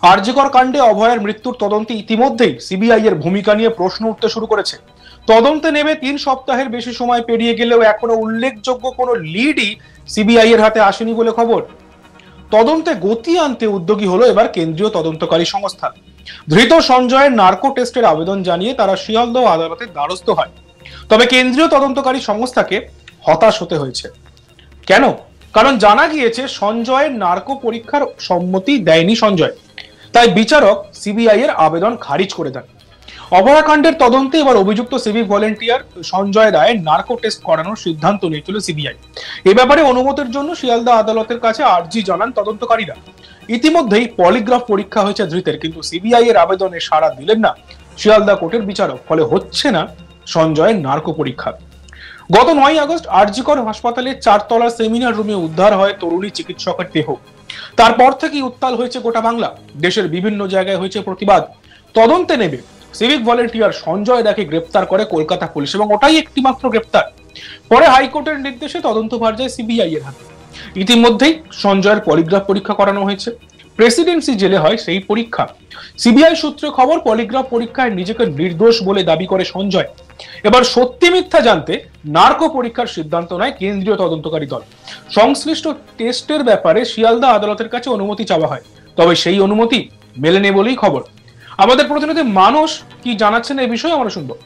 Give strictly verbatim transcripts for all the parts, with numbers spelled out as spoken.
আরজিকর কাণ্ডে অভয়ার মৃত্যুর তদন্তে ইতিমধ্যেই সিবিআই এর ভূমিকা নিয়ে প্রশ্ন উঠতে শুরু করেছে। তদন্তে নেমে তিন সপ্তাহের বেশি সময় পেরিয়ে গেলেও এখনো উল্লেখযোগ্য কোনো লিডই সিবিআই এর হাতে আসেনি বলে খবর। তদন্তে গতি আনতে উদ্যোগী হলো এবার কেন্দ্রীয় তদন্তকারী সংস্থা। ধৃত সঞ্জয়ের নার্কো টেস্টের আবেদন জানিয়ে তারা শিয়ালদহ আদালতের দ্বারস্থ হয়। তবে কেন্দ্রীয় তদন্তকারী সংস্থাকে হতাশ হতে হয়েছে। কেন? কারণ জানা গিয়েছে সঞ্জয়ের নার্কো পরীক্ষার সম্মতি দেয়নি সঞ্জয়, তাই বিচারক সিবিআই এর আবেদন খারিজ করে দেন। অভয়াকাণ্ডের তদন্তে এবার অভিযুক্ত সিভিক ভলেন্টিয়ার সঞ্জয় রায়ের নার্কো টেস্ট করানোর সিদ্ধান্ত নিয়েছিল সিবিআই। এ ব্যাপারে অনুমতির জন্য শিয়ালদহ আদালতের কাছে আর্জি জানান তদন্তকারীরা। ইতিমধ্যেই পলিগ্রাফ পরীক্ষা হয়েছে ধৃতের, কিন্তু সিবিআই এর আবেদনে সাড়া দিলেন না শিয়ালদহ কোর্টের বিচারক। ফলে হচ্ছে না সঞ্জয়ের নার্কো পরীক্ষা। গত নয় আগস্ট আরজিকর হাসপাতালের চারতলার সেমিনার রুমে উদ্ধার হয় তরুণী চিকিৎসকের দেহ। তারপর থেকেই উত্তাল হয়েছে গোটা বাংলা। দেশের বিভিন্ন জায়গায় হয়েছে প্রতিবাদ। তদন্তে নেবে সিভিক ভলেন্টিয়ার সঞ্জয় রায়কে গ্রেপ্তার করে কলকাতা পুলিশ, এবং ওটাই একটি মাত্র গ্রেপ্তার। পরে হাইকোর্টের নির্দেশে তদন্তভার যায় সিবিআই এর হাতে। ইতিমধ্যেই সঞ্জয়ের পলিগ্রাফ পরীক্ষা করানো হয়েছে। প্রেসিডেন্সি জেলে হয় সেই পরীক্ষা। সিবিআই সূত্রে খবর, পলিগ্রাফ পরীক্ষায় নিজেকে নির্দোষ বলে দাবি করে সঞ্জয়। এবার সত্যি মিথ্যা জানতে নার্কো পরীক্ষার সিদ্ধান্ত নেয় কেন্দ্রীয় তদন্তকারী দল। সংশ্লিষ্ট টেস্টের ব্যাপারে শিয়ালদহ আদালতের কাছে অনুমতি চাওয়া হয়, তবে সেই অনুমতি মেলেনি বলেই খবর। আমাদের প্রতিনিধি মানুষ কি জানাচ্ছেন এই বিষয়ে আমরা শুনবো।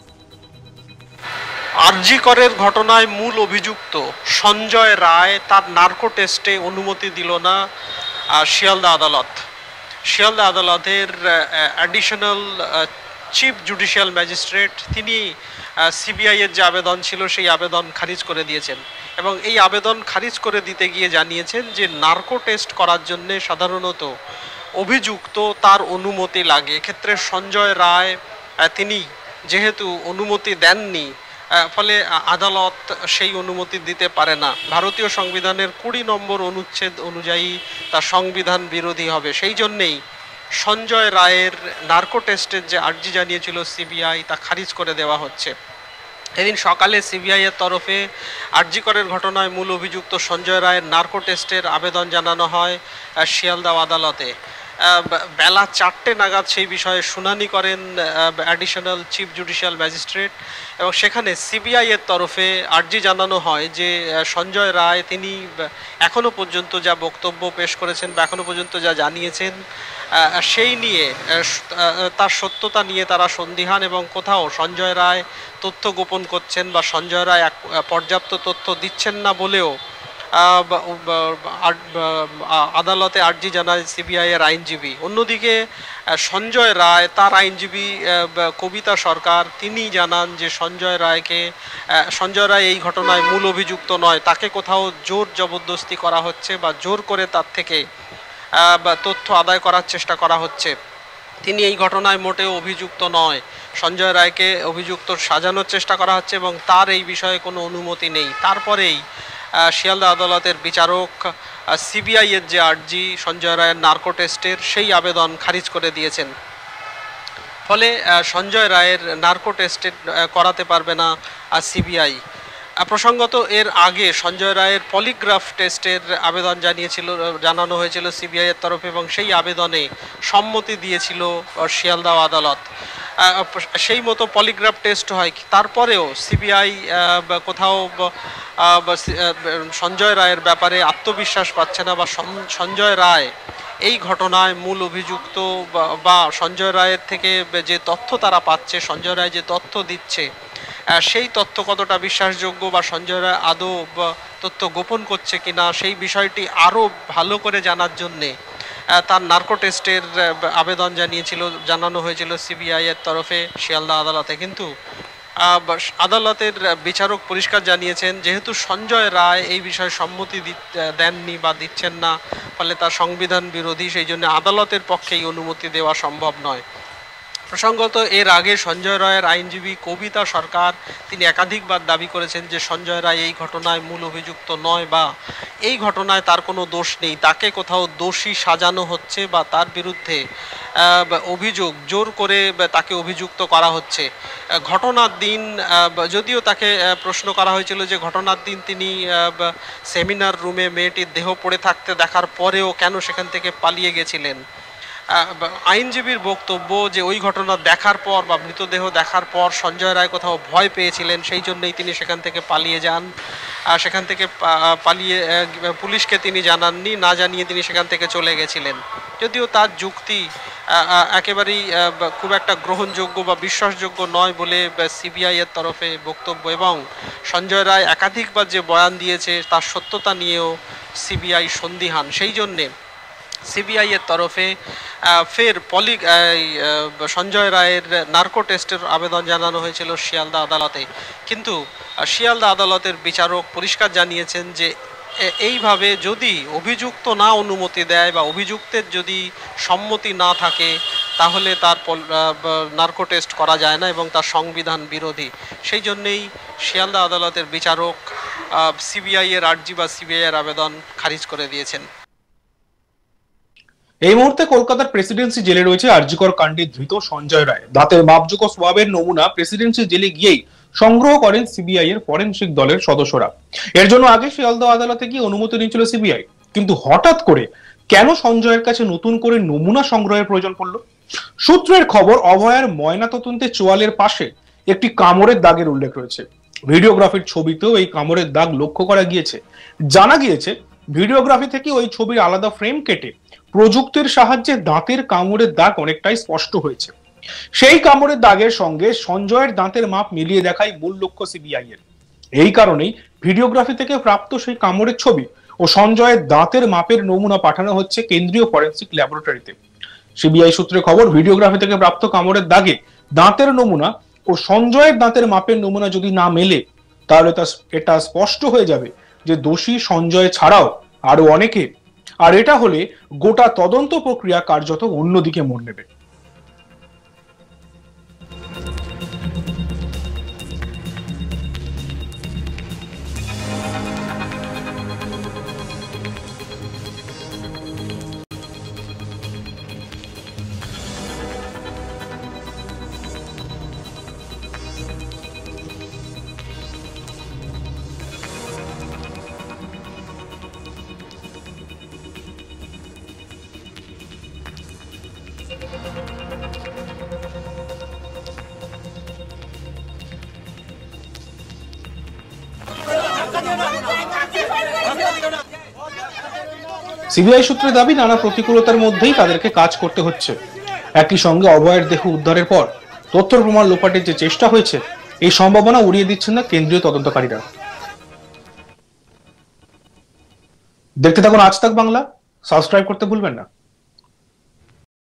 আরজি করের ঘটনায় মূল অভিযুক্ত সঞ্জয় রায় তার নার্কো টেস্টে অনুমতি দিল না শিয়ালদহ আদালত। শিয়ালদহ আদালতের অ্যাডিশনাল চিফ জুডিশিয়াল ম্যাজিস্ট্রেট তিনি সিবিআই এর যে আবেদন ছিল সেই আবেদন খারিজ করে দিয়েছেন, এবং এই আবেদন খারিজ করে দিতে গিয়ে জানিয়েছেন যে নার্কো টেস্ট করার জন্য সাধারণত অভিযুক্ত তার অনুমতি লাগে। এক্ষেত্রে সঞ্জয় রায় তিনি যেহেতু অনুমতি দেননি, ফলে আদালত সেই অনুমতি দিতে পারে না। ভারতীয় সংবিধানের কুড়ি নম্বর অনুচ্ছেদ অনুযায়ী তা সংবিধান বিরোধী হবে। সেই জন্যেই সঞ্জয় রায়ের নার্কো টেস্টের যে আর্জি জানিয়েছিল সিবিআই তা খারিজ করে দেওয়া হচ্ছে। এদিন সকালে সিবিআই এর তরফে আরজি করের ঘটনায় মূল অভিযুক্ত সঞ্জয় রায়ের নার্কো টেস্টের আবেদন জানানো হয় শিয়ালদহ আদালতে। বেলা চারটে নাগাদ সেই বিষয়ে শুনানি করেন অ্যাডিশনাল চিফ জুডিশিয়াল ম্যাজিস্ট্রেট, এবং সেখানে সিবিআই এর তরফে আর্জি জানানো হয় যে সঞ্জয় রায় তিনি এখনো পর্যন্ত যা বক্তব্য পেশ করেছেন বা এখনো পর্যন্ত যা জানিয়েছেন সেই নিয়ে তার সত্যতা নিয়ে তারা সন্দিহান, এবং কোথাও সঞ্জয় রায় তথ্য গোপন করছেন বা সঞ্জয় রায় পর্যাপ্ত তথ্য দিচ্ছেন না বলেও আদালতে আর্জি জানায় সিবিআই এর আইনজীবী। অন্যদিকে সঞ্জয় রায় তার আইনজীবী কবিতা সরকার তিনি জানান যে সঞ্জয় রায়কে সঞ্জয় রায় এই ঘটনায় মূল অভিযুক্ত নয়, তাকে কোথাও জোর জবরদস্তি করা হচ্ছে বা জোর করে তার থেকে তথ্য আদায় করার চেষ্টা করা হচ্ছে। তিনি এই ঘটনায় মোটেও অভিযুক্ত নয়। সঞ্জয় রায়কে অভিযুক্ত সাজানোর চেষ্টা করা হচ্ছে এবং তার এই বিষয়ে কোনো অনুমতি নেই। তারপরেই শিয়ালদহ আদালতের বিচারক সিবিআই এর যে আর্জি সঞ্জয় রায়ের নার্কো টেস্টের সেই আবেদন খারিজ করে দিয়েছেন। ফলে সঞ্জয় রায়ের নার্কো টেস্টে করাতে পারবে না সিবিআই। প্রসঙ্গত এর আগে সঞ্জয় রায়ের পলিগ্রাফ টেস্টের আবেদন জানিয়েছিল জানানো হয়েছিল সিবিআই এর তরফে, এবং সেই আবেদনে সম্মতি দিয়েছিল শিয়ালদহ আদালত। সেই মতো পলিগ্রাফ টেস্ট হয়, তারপরেও সিবিআই কোথাও সঞ্জয় রায়ের ব্যাপারে আত্মবিশ্বাস পাচ্ছে না, বা সঞ্জয় রায় এই ঘটনায় মূল অভিযুক্ত বা সঞ্জয় রায়ের থেকে যে তথ্য তারা পাচ্ছে, সঞ্জয় রায় যে তথ্য দিচ্ছে সেই তথ্য কতটা বিশ্বাসযোগ্য বা সঞ্জয় রায় আদৌ তথ্য গোপন করছে কিনা সেই বিষয়টি আরও ভালো করে জানার জন্যে তার নার্কো টেস্টের আবেদন জানিয়েছিল জানানো হয়েছিল সিবিআই এর তরফে শিয়ালদহ আদালতে। কিন্তু আদালতের বিচারক পরিষ্কার জানিয়েছেন যেহেতু সঞ্জয় রায় এই বিষয়ে সম্মতি দেননি বা দিচ্ছেন না, ফলে তার সংবিধান বিরোধী, সেই জন্য আদালতের পক্ষে এই অনুমতি দেওয়া সম্ভব নয়। প্রসঙ্গত এর আগে সঞ্জয় রায়ের আইনজীবী কবিতা সরকার তিনি একাধিকবার দাবি করেছেন যে সঞ্জয় রায় এই ঘটনায় মূল অভিযুক্ত নয় বা এই ঘটনায় তার কোনো দোষ নেই, তাকে কোথাও দোষী সাজানো হচ্ছে বা তার বিরুদ্ধে অভিযোগ জোর করে তাকে অভিযুক্ত করা হচ্ছে। ঘটনার দিন যদিও তাকে প্রশ্ন করা হয়েছিল যে ঘটনার দিন তিনি সেমিনার রুমে মেয়েটির দেহ পড়ে থাকতে দেখার পরেও কেন সেখান থেকে পালিয়ে গেছিলেন, আইনজীবীর বক্তব্য যে ওই ঘটনা দেখার পর বা মৃতদেহ দেখার পর সঞ্জয় রায় কোথাও ভয় পেয়েছিলেন, সেই জন্যই তিনি সেখান থেকে পালিয়ে যান। সেখান থেকে পালিয়ে পুলিশকে তিনি জানাননি, না জানিয়ে তিনি সেখান থেকে চলে গেছিলেন। যদিও তার যুক্তি একেবারেই খুব একটা গ্রহণযোগ্য বা বিশ্বাসযোগ্য নয় বলে সিবিআই এর তরফে বক্তব্য, এবং সঞ্জয় রায় একাধিকবার যে বয়ান দিয়েছে তার সত্যতা নিয়েও সিবিআই সন্দিহান। সেই জন্যে সিবিআই এর তরফে ফের পলি সঞ্জয় রায়ের নার্কো টেস্টের আবেদন জানানো হয়েছিল শিয়ালদা আদালতে, কিন্তু শিয়ালদা আদালতের বিচারক পরিষ্কার জানিয়েছেন যে এইভাবে যদি অভিযুক্ত না অনুমতি দেয় বা অভিযুক্তের যদি সম্মতি না থাকে তাহলে তার নার্কো টেস্ট করা যায় না এবং তার সংবিধান বিরোধী। সেই জন্যেই শিয়ালদা আদালতের বিচারক সিবিআই এর আর্জি বা সিবিআই এর আবেদন খারিজ করে দিয়েছেন। এই মুহূর্তে কলকাতার প্রেসিডেন্সি জেলে রয়েছে আরজিকর কাণ্ডে ধৃত সঞ্জয় রায়। দাঁতের মাপযোগ্য সোয়াবের নমুনা প্রেসিডেন্সি জেলে গিয়েই সংগ্রহ করেন সিবিআই এর ফরেনসিক দলের সদস্যরা। এর জন্য আগে শিয়ালদহ আদালতে গিয়ে অনুমতি নিয়েছিল সিবিআই, কিন্তু হঠাৎ করে কেন সঞ্জয়ের কাছে নতুন করে নমুনা সংগ্রহের প্রয়োজন পড়লো? সূত্রের খবর, অভয়ার ময়না তদন্তে চোয়ালের পাশে একটি কামড়ের দাগের উল্লেখ রয়েছে। ভিডিওগ্রাফির ছবিতেও এই কামড়ের দাগ লক্ষ্য করা গিয়েছে। জানা গিয়েছে ভিডিওগ্রাফি থেকে ওই ছবির আলাদা ফ্রেম কেটে প্রযুক্তির সাহায্যে দাঁতের কামড়ের দাগ অনেকটাই স্পষ্ট হয়েছে। সেই কামড়ের দাগের সঙ্গে সঞ্জয়ের দাঁতের মাপ মিলিয়ে দেখাই মূল লক্ষ্য সিবিআই এর। এই কারণেই ভিডিওগ্রাফি থেকে প্রাপ্ত সেই কামড়ের ছবি ও সঞ্জয়ের দাঁতের মাপের নমুনা পাঠানো হচ্ছে কেন্দ্রীয় ফরেনসিক ল্যাবরেটরিতে। সিবিআই সূত্রে খবর, ভিডিওগ্রাফি থেকে প্রাপ্ত কামড়ের দাগে দাঁতের নমুনা ও সঞ্জয়ের দাঁতের মাপের নমুনা যদি না মেলে তাহলে তা এটা স্পষ্ট হয়ে যাবে যে দোষী সঞ্জয় ছাড়াও আরো অনেকে। আর এটা হলে গোটা তদন্ত প্রক্রিয়া কার্যত অন্যদিকে মোড় নেবে। সিবিআই সূত্রে দাবি, নানা প্রতিকূলতার মধ্যেই তাদেরকে কাজ করতে হচ্ছে। একই সঙ্গে অভয়ের দেহ উদ্ধারের পর তথ্য প্রমাণ লোপাটের যে চেষ্টা হয়েছে, এই সম্ভাবনা উড়িয়ে দিচ্ছেন না কেন্দ্রীয় তদন্তকারীরা। দেখতে থাকুন আজ তাক বাংলা, সাবস্ক্রাইব করতে ভুলবেন না।